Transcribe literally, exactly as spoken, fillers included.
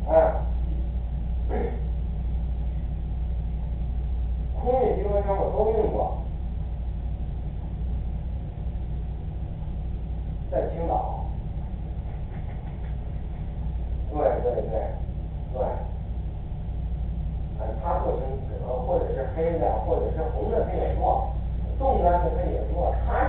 啊，空运集合箱我都用过，在青岛。对对对对，呃，它做成呃或者是黑的，或者是红的，它也做，冻干的它也做，它